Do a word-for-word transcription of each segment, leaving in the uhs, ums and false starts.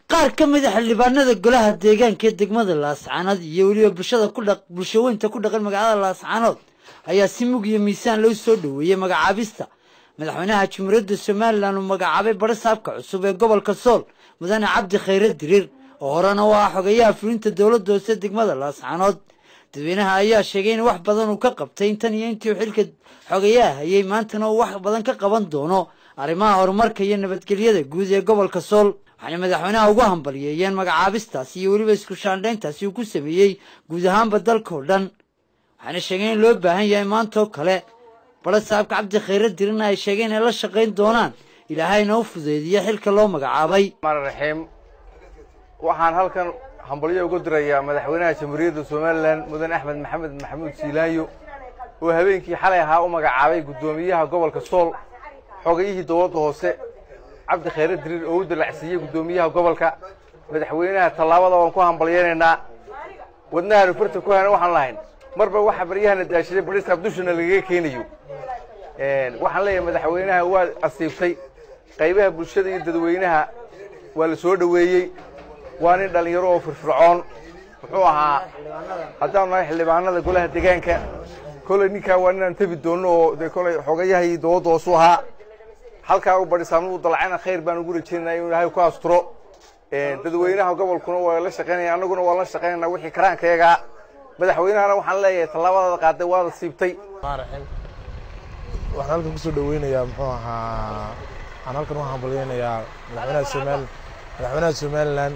qaar ka mid ah xildhibaanada golaha deegaanka ee degmada Laascaanood iyo waliba bulshada ku dhaq bulshooyinka ku dhaqan magaalada Laascaanood ayaa si mug iyo miisaan loo soo dhaweeyay magacaabista madaxweynaha Jamhuuriyadda Soomaaliland oo magacaabay barasaabka cusub ee gobolka Sool mudane Cabdi Khayre Dirir oo horena waa xogayaha fulinta dawladda hoose degmada Laascaanood dadweynaha ayaa sheegay in wax badan uu ka qabtay intan iyo intii xilka xogayaha hayay maantana uu wax badan ka qaban doono arrimaha horumarka iyo nabadgelyada guud ee gobolka Sool waxaana madaxweynaha ugu hambalyeeyeen magacaabistaasi iyo waliba isku shaandhayntaasi uu ku sameeyay guud ahaanba dalka oo dhan waxaana sheegeen in loo baahan yahay maanta oo kale barasaabka Cabdi Khayre Dirirna ay sheegeen in la shaqayn doonaan ilaahayna u fudeediyo xilka loo magacaabay raxiim waxaan halkan hambalyo ugu dirayaa madaxweynaha Jamhuuriyadda Soomaaliland mudane Axmed Maxamed Maxamuud Siilaanyo oo habeenkii xalay ahaa u magacaabay gudoomiyaha gobolka Sool xogayihii dawladda hoose Cabdi Khayre Dirir oo u dalacsiyay gudoomiyaha gobolka madaxweynaha talaabada waan ku hambalyeynaa wadnaha furta ku hana waxaan lahayn marba waxa bariyahana daashiday bariska dushana laga keenayo een waxaan leeyahay madaxweynaha waa asiibtay qaybaha bulshada iyo dadweynaha waa la soo dhaweeyay waan in dhalinyaro oo firfircoon wuxuu ahaa haddaan nahay xildhibaanada golaha deegaanka kolay ninka waa inaan tabi doono oo de kolay xogayahay dawladda hoose ahaa halka uu barisaamadu dalcayna khayr baan ugu rajeenay inuu ilaahay ku asturo ee dadweynaha gobolkuna waa la shaqeynayaan anaguna waa la shaqeynaa wixii karaankeega madaxweynahana waxaan leeyahay talaabada qaaday waa la siibtay waxaan halkan ku soo dhaweynayaa muxuu ahaa aan halkan waxaan hambalyeeyaa madaxweynaha Soomaaliland madaxweynaha Soomaaliland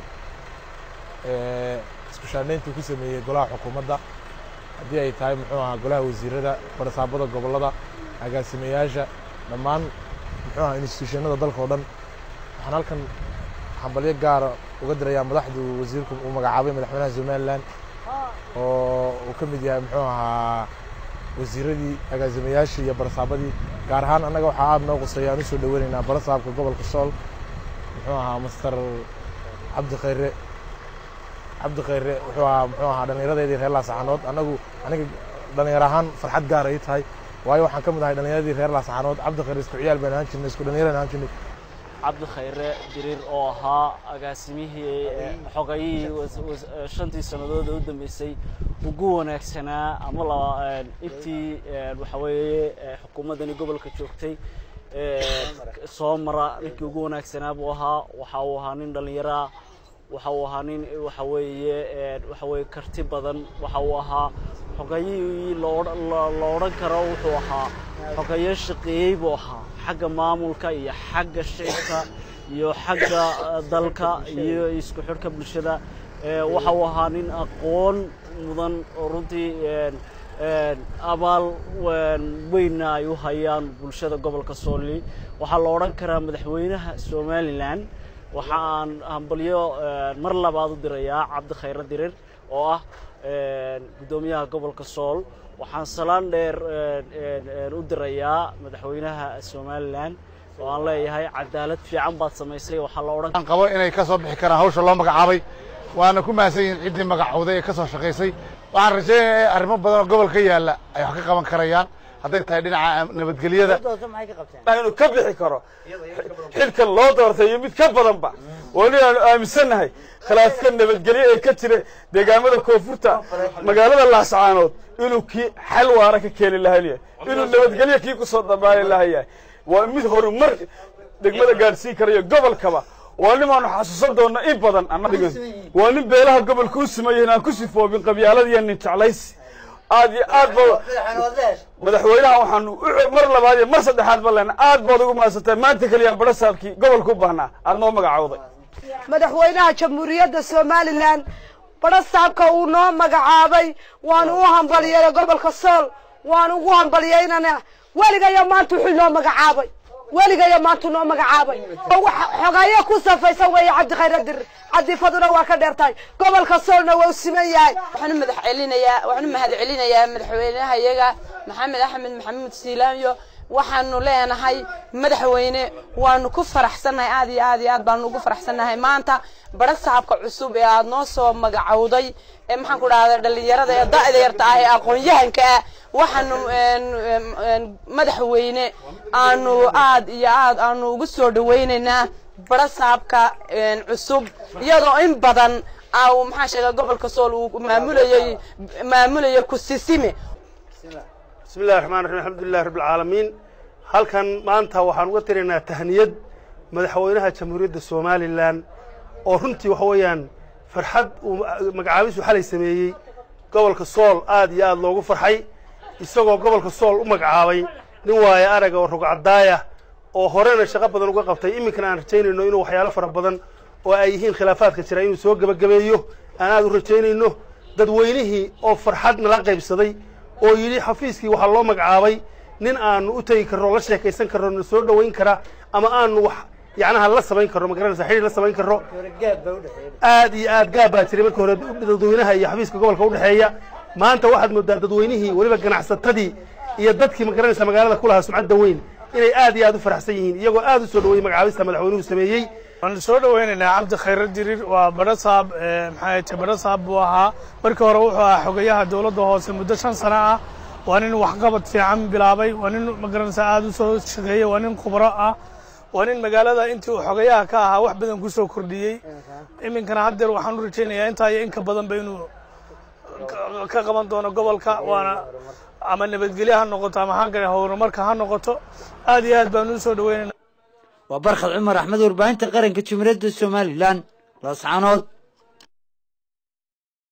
ee isku shaandhaynta ku sameeyay golaha xukuumadda hadii ay tahay muxuu ahaa golaha wasiirada barasaabada gobolada agaasimayaasha dhammaan muxuu ahaa institutionada dalka oo dhan waxaan halkan hambalyo gaar ah uga dirayaa madaxdu wasiirku uu magacaabay madaxweynaha Soomaaliland oo uu ka mid yahay muxuu ahaa wasiiradii agaasimayaashii iyo barasaabadii gaar ahaan annaga waxaa aad noo quseeyaan u soo dhaweynaynaa barasaabka gobolka Sool muxuu ahaa Mister Cabdi Khayre Cabdi Khayre wuxuu ahaa muxuu ahaa dhallinyaradeedii reer Laascaanood anagu aniga dhalinyaro ahaan farxad gaar ay tahay waayo waxaan ka mid ahay dhallinyaradii reer Laascaanood Cabdi Khayre isku ciyaal baan ahaan jirnay isku dhalinyaro ahaan jirnay Cabdi Khayre Dirir oo ahaa agaasimihii xogayihii shantii sanadood u dambeysay ugu wanaagsanaa ama la intii waxa weeye xukuumadani gobolka joogtay soo mara ninkii ugu wanaagsanaa buu ahaa waxa uu ahaa nin dhalinyaro waxa uu ahaa nin waxa weeye waxa weeye karti badan waxa uu ahaa xogayihii loo oran karo wuxuu ahaa xogaye shaqeeyay buu ahaa xagga maamulka iyo xagga shaqada iyo xagga dalka iyo isku xirka bulshada waxa uu ahaa nin aqoon mudan oo runtii abaal weyn ay u hayaan bulshada gobolka Sool waxa la oran karaa madaxweynaha Soomaaliland waxa aan hambalyo mar labaad u dirayaa Cabdi Khayre Dirir oo ah gudoomiyaha gobolka Sool waxaan salaan dheer u dirayaa madaxweynaha Soomaaliland oo aan leeyahay cadaalad fiican baad sameysay waxa la oran aan qabo inay ka soo bixi karaan hawsha loo magacaabay waana ku maasan cidii magacowday ee ka soo shaqeysay waxaan rajaynayaa arrimo badan oo gobolka yaala ay wax ka qaban karayaan hadday tahay dhinaca nabadgelyada inuu ka bixi karo xilka loo doortay iyo mid ka badanba wali aan aaminsanahay khilaafka nabadgelyo ee ka jira deegaamada koonfurta magaalada Laascaanood inuu ki xal waara ka keeni lahayn inuu nabadgelyo kii ku soo dhamaan lahayn waa mid horumar degmada gaarsiin karayo gobolkaba waa nimaan xasuusan doona in badan annaga waa nin beelaha gobolka u sameeyay aan ku sifoobin qabyaaladii nin jeclays aad iyo aad madaxweynaha waxaan mar labaad iyo mar saddexaad balan aad baad ugu maasatay maanta kaliya barasaabkii gobolka u baahnaa aad noo magacowday madaxweynaha Jamhuuriyadda Soomaaliland barasaabka uu noo magacaabay waan u hambalyeeyay gobolka Sool waan ugu hambalyeeynaa waliga maanta wuxuu noo magacaabay waliga maanta noo magacaabay xogaye ku safaysan way Cabdi Khayre Dirir عدي فضنا وكدر تاي قبل كسرنا وسمية. وحنا مدح علينا يا وحنا مهد علينا يا مدحوينها يجا محمد أحمد محمد سيلاميو وحنا لنا هاي مدحوينه ونكفر أحسنها عادي عادي عاد بنكفر أحسنها هاي ما أنت برس عبك عصوب يا نص ومجعودي محن كل هذا اللي يرد يضع إذا يرتاح أقول يهنك وحنا مدحوينه أنو عاد يا عاد أنو قصور دويننا barasaabka cusub iyadoo in badan aw maxaa sheegay gobolka Sool uu maamulayay maamulayay ku sisime bismillaahir rahmaanir rahiim alxamdulillahi rabbil caalamiin halkan maanta waxaan uga tirinaa tahniyad madaxweynaha jamhuuriyadda Soomaaliland oo runtii waxa weeyaan farxad uu magacaabisu xalay sameeyay gobolka Sool aad iyo aad loogu farxay isagoo gobolka Sool u magacaabay nin waaya araga oo rugcadaaya oo horena shaqo badan uga qabtay iminkana aan rajaynayno inuu waxyaalo fara badan oo ay yihiin khilaafaadka jira inuu soo gabagabeeyo aan aad u rajaynayno dadweynihii oo farxad nala qaybsaday oo yiri xafiiskii waxa loo magacaabay nin aan u tagi karo la sheekaysan karo soo dhaweyn kara ama aan wax yacnaha la sameyn karo magaranaysa xiriir la sameyn karo aad iyo aad gaab baa jiray markii hore dadweynaha iyo xafiiska gobolka u dhaxeeya maanta waxaad moodaa dadweynihii waliba ganacsatadii iyo dadkii magaranaysa magaalada ku lahaa sumcadda weyn inay aad iyo aad u faraxsan yihiin iyagoo aad u soo dhaweeyay magacaabista madaxweynuhu sameeyay waan soo dhaweynaynaa cabdi khayr dirir waa barasaab maxay tahay barasaab buu ahaa markii hore wuxuu ahaa xogayaha dawladda hoose muddo shan sano ah waa nin waxqabad fiican bilaabay waa nin magaranaysa aad u soo shaqeeyay waa nin khubro ah waa nin magaalada intii uu xogayaha ka ahaa wax badan ku soo kordhiyey iminkana haddeer waxaan u rajaynayaa intaa iyo inka badanba inuu ka qaban doono gobolka waana ama nabadgelyo ha noqoto ama hangare horumarka ha noqoto aad iyo aad baan u soo dhaweynaynaa وبرخ عمر أحمد وربعين تقارن كتشمرد السومالي لان لاصعانود